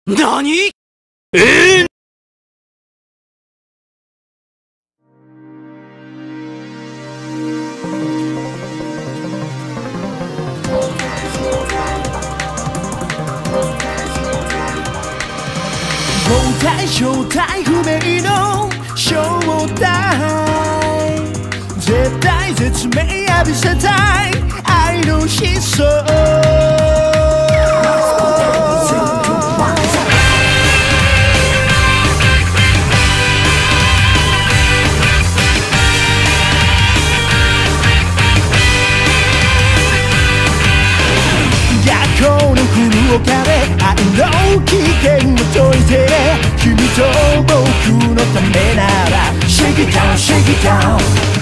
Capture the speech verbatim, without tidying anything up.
何？えー正体不明の正体、絶対絶命浴びせたい愛の悲壮。逆光の降る丘で愛の危険を解いて、君と僕のためなら Shake it down, shake it down